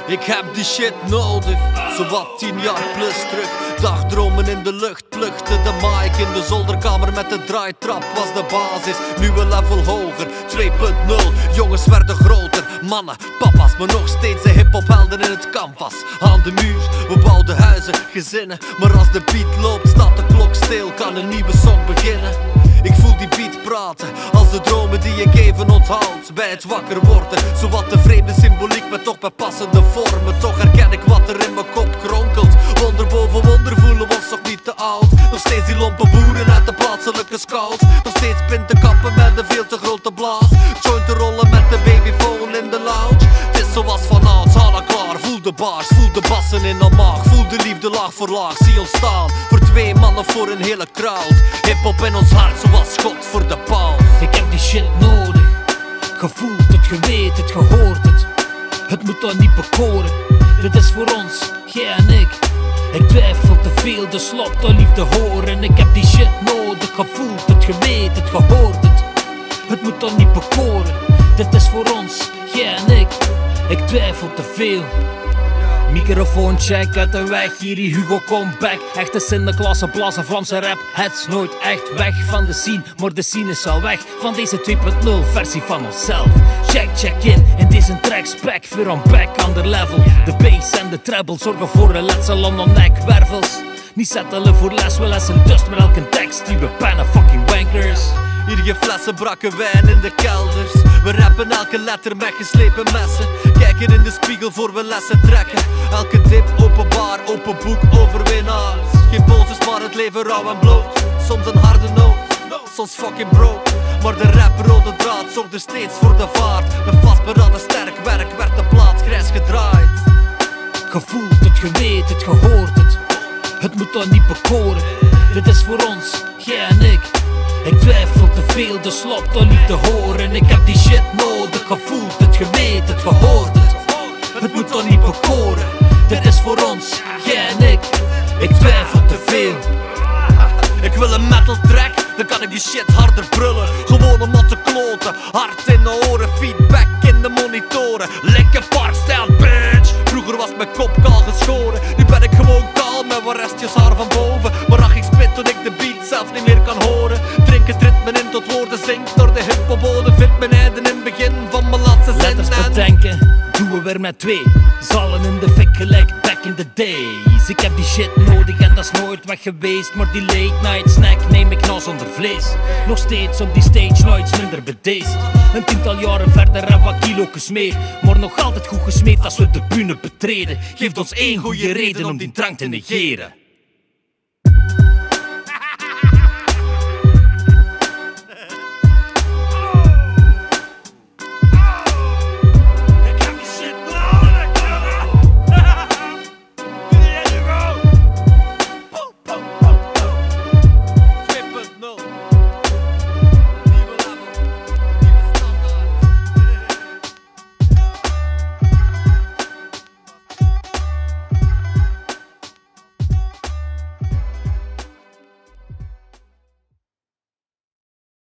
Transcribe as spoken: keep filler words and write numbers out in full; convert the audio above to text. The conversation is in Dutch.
Ik heb die shit nodig, zowat tien jaar plus terug. Dagdromen in de lucht, pluchten de mic in de zolderkamer met de draaitrap was de basis. Nu een level hoger, twee punt nul. Jongens werden groter, mannen, papa's, maar nog steeds de hiphophelden in het canvas. Aan de muur, we bouwden huizen, gezinnen. Maar als de beat loopt, staat de klok stil, kan een nieuwe song beginnen. Ik voel die beat praten, als de dromen die ik even onthoud bij het wakker worden. Zowat de vreemde symboliek met toch bij passende vormen. Toch herken ik wat er in mijn kop kronkelt. Wonder boven wonder voelen we ons nog niet te oud. Nog steeds die lompe boeren uit de plaatselijke scouts. Nog steeds pintenkappen met een veel te grote blaas. Joint te rollen met de babyphone in de lounge. Het is zoals vanouds, halla klaar. Voel de bars, voel de bassen in de maag. Voel de liefde laag voor laag, zie ons staan. Voor twee mannen voor een hele crowd. Hiphop in ons hart zoals God voor de paus. Ik heb die shit nodig. Gevoeld het, geweten het, gehoord het. Het moet dan niet bekoren. Dit is voor ons, jij en ik. Ik twijfel te veel, dus laat de liefde horen. Ik heb die shit nodig. Gevoeld het, geweten het, gehoord het. Het moet dan niet bekoren. Dit is voor ons, jij en ik. Ik twijfel te veel. Microfoon check uit de weg, hier die Hugo comeback. Echte Sinterklasse blazen, Vlaamse rap. Het is nooit echt weg van de scene, maar de scene is al weg van deze twee punt nul versie van onszelf. Check, check in, in deze track spec, weer on back, ander level. De bass en de treble zorgen voor een letsel om de nekwervels. Niet settelen voor les, we lessen dust met elke tekst, die we pennen fucking wankers. Hier je flessen brakke wijn in de kelders. We rappen elke letter met geslepen messen. Kijken in de spiegel voor we lessen trekken. Elke dip openbaar, open boek, overwinnaars. Geen poses maar het leven rauw en bloot. Soms een harde noot, soms fucking broke. Maar de rap rode draad zorgde steeds voor de vaart. Met vastberaden sterk werk werd de plaats grijs gedraaid. Gevoeld het, geweten het, gehoord het. Het moet dan niet bekoren. Dit is voor ons, jij en ik. Ik twijfel te veel, dus laat de liefde horen. Ik heb die shit nodig, gevoeld het, geweten het, gehoord het. Het moet dan niet bekoren. Dit is voor ons, jij en ik. Ik twijfel te veel. Ik wil een metal track, dan kan ik die shit harder brullen. Gewoon om wat te kloten, hard in de oren, feedback in de monitoren. Linkin Park stijl, bitch. Vroeger was mijn kop kaal geschoren. Nu ben ik gewoon kaal met wat restjes haar van boven. Maar ach, ik spit toen ik de beat zelf niet meer kan horen. Drink het ritme in tot woorden zingt door de hiphopbode. Vind mijn einde in het begin van mijn laatste zin. Letters bedenken, doen we weer met twee. Zallen in de fik gelijk back in the days. Ik heb die shit nodig en dat is nooit weg geweest. Maar die late night snack neem ik nou zonder vlees. Nog steeds op die stage, nooit minder bedeesd. Een tiental jaren verder en wat kilo's meer. Maar nog altijd goed gesmeed als we de bühne betreden. Geeft ons één goede reden om die drang te negeren.